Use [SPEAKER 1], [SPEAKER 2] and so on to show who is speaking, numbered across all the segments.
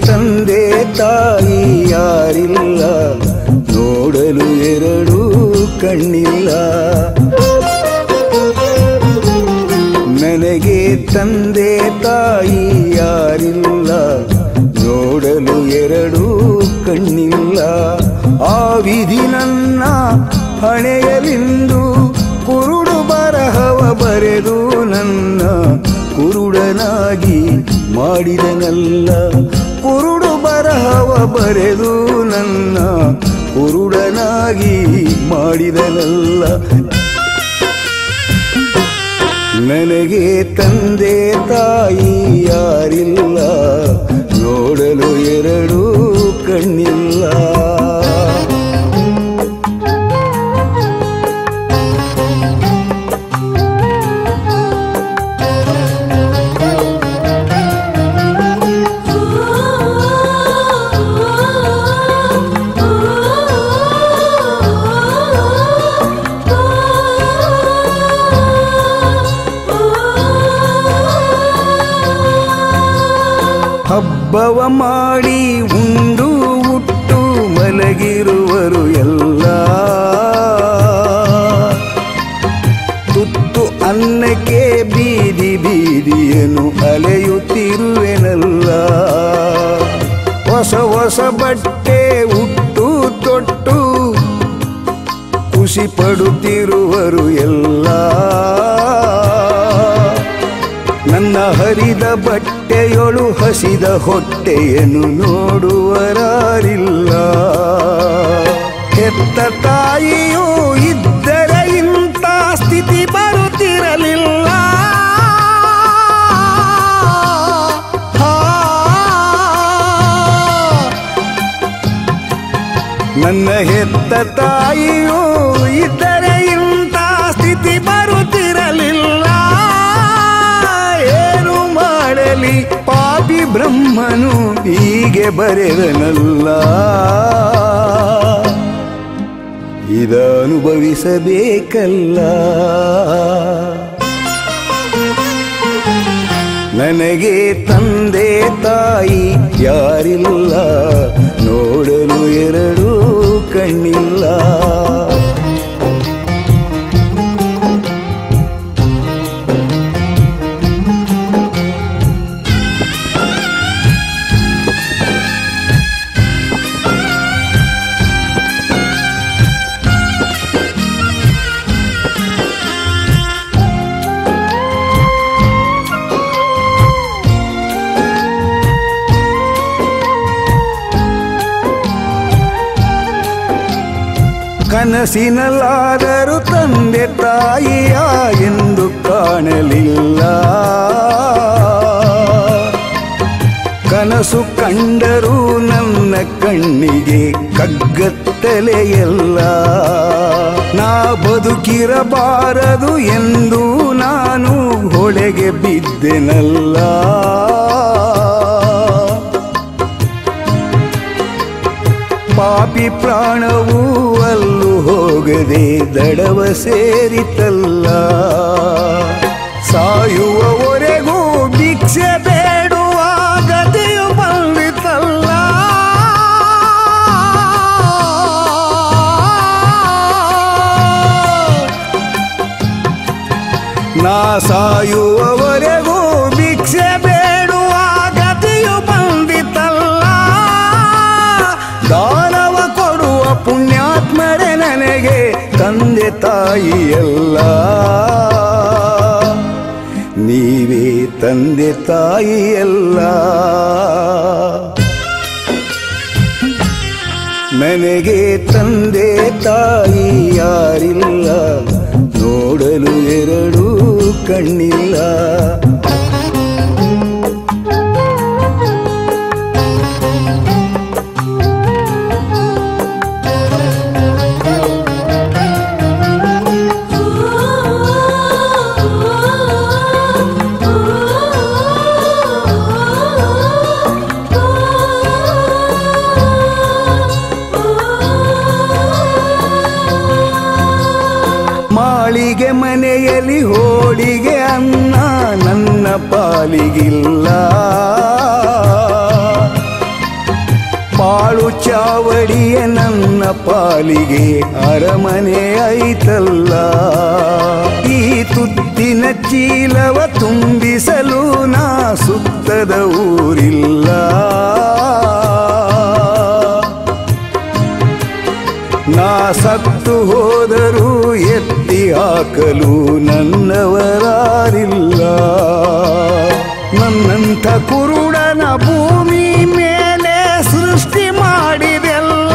[SPEAKER 1] ತಂದೆ ತಾಯಿ ಯಾರಿಲ್ಲ, ನೋಡಲು ಎರಡು ಕಣ್ಣಿಲ್ಲ. ನನಗೆ ತಂದೆ ತಾಯಿ ಯಾರಿಲ್ಲ, ನೋಡಲು ಎರಡು ಕಣ್ಣಿಲ್ಲ. ಆ ವಿಧಿ ನನ್ನ ಹಣೆಯಲಿಂದು ಕುರುಡು ಬರಹವ ಬರೆದು ನನ್ನ ಕುರುಡನಾಗಿ ಮಾಡಿದನಲ್ಲ. ಕುರುಡು ಬರಹವ ಬರೆದು ನನ್ನ ಕುರುಡನಾಗಿ ಮಾಡಿದನಲ್ಲ. ನನಗೆ ತಂದೆ ತಾಯಿ ಯಾರಿಲ್ಲ, ನೋಡಲು ಎರಡು ಕಣ್ಣಿಲ್ಲ. ಹಬ್ಬವ ಮಾಡಿ ಉಂಡು ಹುಟ್ಟು ಮಲಗಿರುವರು ಎಲ್ಲ. ತುತ್ತು ಅನ್ನಕ್ಕೆ ಬೀದಿ ಬೀದಿಯನ್ನು ಅಲೆಯುತ್ತಿರುವೆನಲ್ಲ. ಹೊಸ ಹೊಸ ಬಟ್ಟೆ ಉಟ್ಟು ತೊಟ್ಟು ಖುಷಿ ಪಡುತ್ತಿರುವರು ಎಲ್ಲ. ನನ್ನ ಹರಿದ ಬಟ್ಟೆಯೊಳು ಹಸಿದ ಹೊಟ್ಟೆಯನ್ನು ನೋಡುವರಾರಿಲ್ಲ. ಹೆತ್ತ ತಾಯಿಯೂ ಇದ್ದರೆ ಇಂಥ ಸ್ಥಿತಿ ಬರುತ್ತಿರಲಿಲ್ಲ. ನನ್ನ ಹೆತ್ತ ತಾಯಿಯೂ ಇದ್ದರೆ ಇಂಥ ಸ್ಥಿತಿ ಬರುತ್ತಿರಲಿಲ್ಲ. ಪಾಪಿ ಬ್ರಹ್ಮನು ಹೀಗೆ ಬರೆದನಲ್ಲ. ಇದನುಭವಿಸಬೇಕಲ್ಲ. ನನಗೆ ತಂದೆ ತಾಯಿ ಯಾರಿಲ್ಲ, ನೋಡಲು ಎರಡು ಕಣ್ಣಿಲ್ಲ. ಕನಸಿನಲ್ಲಾದರೂ ತಂದೆ ತಾಯಿಯ ಎಂದು ಕಾಣಲಿಲ್ಲ. ಕನಸು ಕಂಡರೂ ನನ್ನ ಕಣ್ಣಿಗೆ ಕಗ್ಗತ್ತಲೆಯಲ್ಲ. ನಾ ಬದುಕಿರಬಾರದು ಎಂದು ನಾನು ಹೊಳೆಗೆ ಬಿದ್ದೆನಲ್ಲ. ಪಾಪಿ ಪ್ರಾಣವು ಅಲ್ಲೂ ಹೋಗದೆ ದಡವ ಸೇರಿತಲ್ಲ. ಸಾಯುವವರೆಗೂ ಭಿಕ್ಷೆ ಬೇಡುವ ಗತಿಯು ಬಂದಿತಲ್ಲ. ನಾ ಸಾಯುವವರೆಗೂ ಭಿಕ್ಷೆ ಬೇಡುವ ಗತಿಯು ಬಂದಿತಲ್ಲ. ದಾನವ ಕೊಡುವ ಪುಣ್ಯಾತ್ಮರೇ ನನಗೆ ತಂದೆ ತಾಯಿಯಲ್ಲ. ನೀವೇ ತಂದೆ ತಾಯಿಯಲ್ಲ. ನನಗೆ ತಂದೆ ತಾಯಿ ಯಾರಿಲ್ಲ, ನೋಡಲು ಎರಡು ಕಣ್ಣಿಲ್ಲ. ಮಾಳಿಗೆ ಮನೆಯಲ್ಲಿ ಹೋಳಿಗೆ ಅನ್ನ ನನ್ನ ಪಾಲಿಗಿಲ್ಲ. ಪಾಲಿಗೆ ಅರಮನೆ ಐತಲ್ಲ. ಈ ತುತ್ತಿನ ಚೀಲವ ತುಂಬಿಸಲು ನಾ ಸುತ್ತದ ಊರಿಲ್ಲ. ನಾ ಸತ್ತು ಹೋದರೂ ಎತ್ತಿ ಹಾಕಲು ನನ್ನವರಾರಿಲ್ಲ. ನನ್ನಂಥ ಕುರುಡನ ಭೂಮಿ ಮೇಲೆ ಸೃಷ್ಟಿ ಮಾಡಿದೆಲ್ಲ.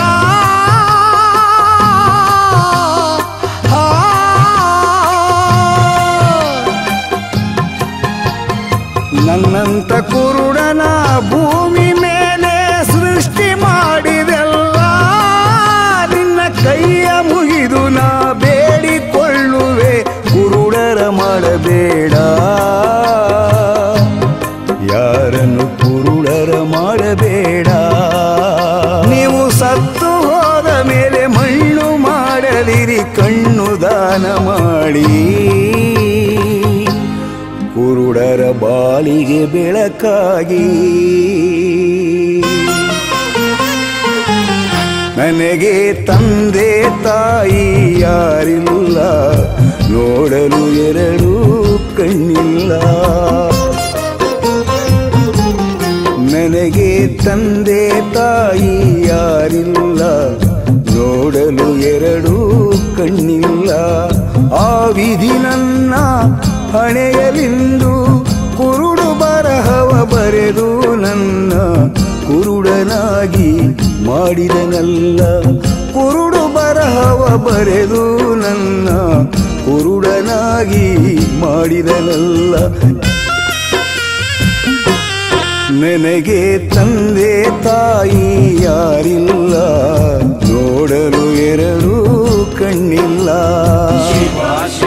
[SPEAKER 1] ನನ್ನಂಥ ಕುರುಡನ ಭೂಮಿ ಮೇಲೆ ಸೃಷ್ಟಿ ಮಾಡಿದೆಲ್ಲ. ನಿನ್ನ ಕೈಯ ಮುಗಿದು ನಾ ಬೇಡಿಕೊಳ್ಳುವೆ, ಕುರುಡರ ಮಾಡಬೇಡ. ಯಾರನ್ನು ಕುರುಡರ ಮಾಡಬೇಡ. ನೀವು ಸತ್ತು ಹೋದ ಮೇಲೆ ಮಣ್ಣು ಮಾಡದಿರಿ, ಕಣ್ಣು ದಾನ ಮಾಡಿ. ಕುರುಡರ ಬಾಳಿಗೆ ಬೆಳಕಾಗಿ. ನನಗೆ ತಂದೆ ತಾಯಿ ಯಾರಿಲ್ಲ, ನೋಡಲು ಎರಡು ಕಣ್ಣಿಲ್ಲ. ನನಗೆ ತಂದೆ ತಾಯಿ ಯಾರಿಲ್ಲ, ನೋಡಲು ಎರಡು ಕಣ್ಣಿಲ್ಲ. ಆ ವಿಧಿ ನನ್ನ ಹಣೆಯಲಿಂದು ಕುರುಡು ಬರಹವ ಬರೆದು ನನ್ನ ಕುರುಡನಾಗಿ ಮಾಡಿದನಲ್ಲ. ಕುರುಡು ಬರಹವ ಬರೆದು ನನ್ನ ಕುರುಡನಾಗಿ ಮಾಡಿದನಲ್ಲ. ನನಗೆ ತಂದೆ ತಾಯಿ ಯಾರಿಲ್ಲ, ನೋಡಲು ಎರಡು ಕಣ್ಣಿಲ್ಲ.